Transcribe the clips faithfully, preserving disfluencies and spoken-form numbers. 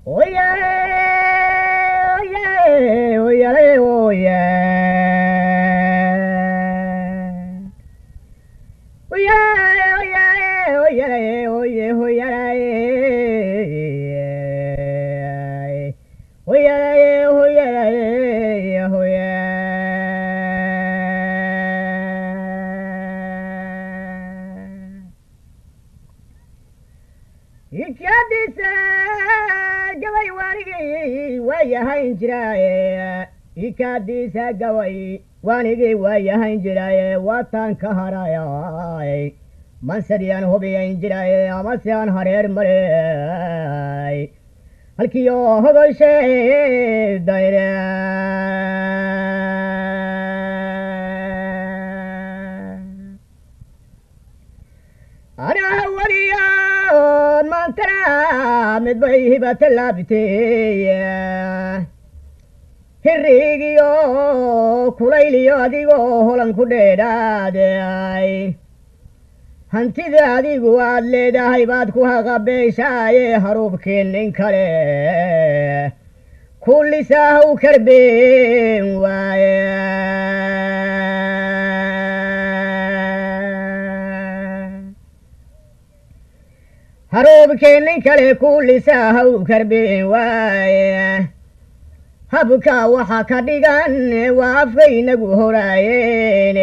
Oye, oye, oye, oye. Oye, oye, oye, oye, oye. Oye, oye, oye. Ikadisa gawai wanigi wayahayn jiraaye ikadisa gawai wanigi wayahayn jiraaye watan ka harayay mansadiyan hubiyayn jiraaye amase aan hareer maray halkiyo hogoshe dayre ana waliya mantara midbay hibata laabtee hirrigiyo kulayliyo adigoo holan ku dheedhaaday hantida adigu aad leedahay baad ku haqabeeshaaye haruubkii nin kale kullisaa u karbeen waaye haruubkii nin kale kullisaa ha u karbeen waaye habka waxa ka dhigan waa afkaynagu horaayeen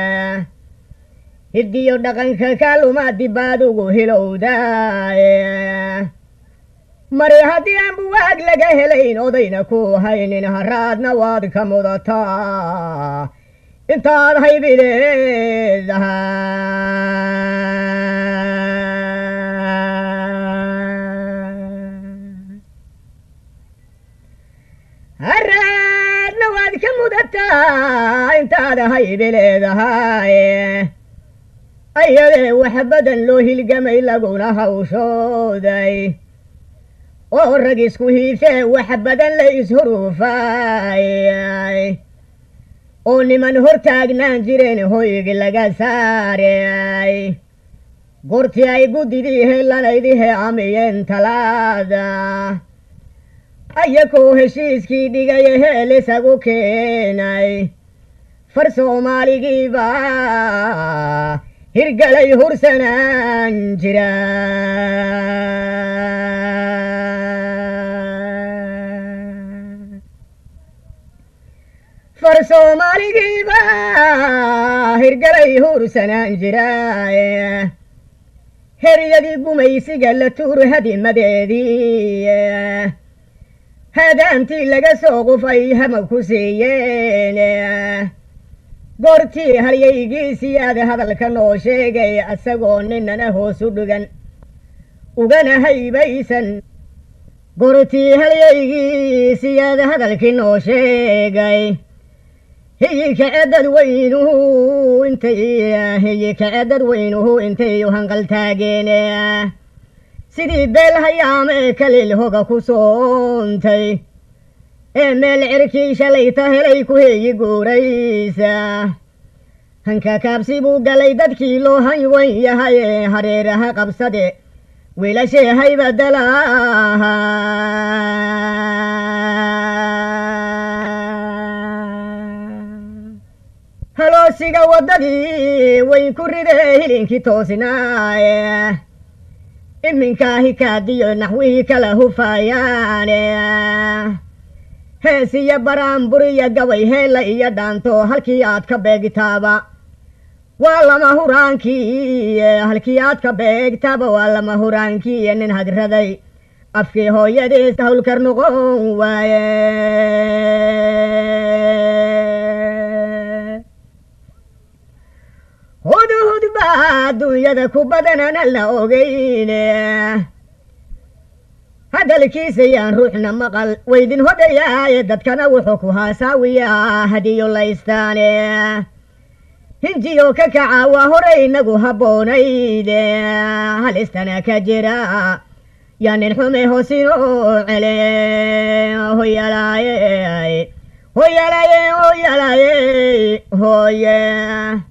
hiddiyo dhaqanka kaaluma dibaad ugu hilowdaaye mari haddii aan buwaag laga helayn odayna ku haynin haraadna waad ka mudataa intaad haybi leedahay haraadna waad ka mudataa intaad haybi leedahay ayadee wax badan loo hilgamay laguna hawshooday oo rag isku hiifee wax badan la ishuruufayay oo niman hor taagnaan jireen hoygi laga saaray goortii ay guddidii heelanaydihee amiyeen talaada ayakoo heshiiskii dhigaya heel isagu keenay far soomaaligiiba hirgalay hursanaan jira far soomaaligiiba hirgalay hursanaan jiraaye heryadii gumaysiga la tuur hadimadeedii hadaantii laga soo qufay hama ku siiyeen goortii halyaygiisii aad hadalka noo sheegay asagoo ninana hoos u dhigan ugana haybaysan goortii halyaygiisii aad hadalkii noo sheegay hiyikace dadweynuhu intay hiyikace dadweynuhu intay u hanqaltaageen sidii beel hayaame kalil hoga ku soontay ee meel cirkii shalayta helay ku heeyi guuraysa hanka kaabsi buu galay dadkii loo hanwan yahay ee hareeraha qabsade wiilashee haybadalaha haloosiga waddadii way ku ridee hilinkii toosinaaye iminkaa hikaadiyo naxwihii kala hufayaane hees iyo baraanburiya gabay heella iyo dhaanto halkii aad ka beegtaaba waa lama huraankii halkii aad ka beegtaaba waa lama huraankii nin hagraday afkii hooyadiis hawlkar noqon waaye hudhud baa adduunyada ku badanana la ogeyne hadalkiisa yaan ruuxna maqal waydin hodhayaaye dadkana wuxuu ku haasaawiyaa hadiyo laystaane hinjiyo ka kaca waa hore inagu habboonayde halistana ka jira yaa nin xume hoosinoo cele hoyalaaye hoyalaaye hoyalaaye hoye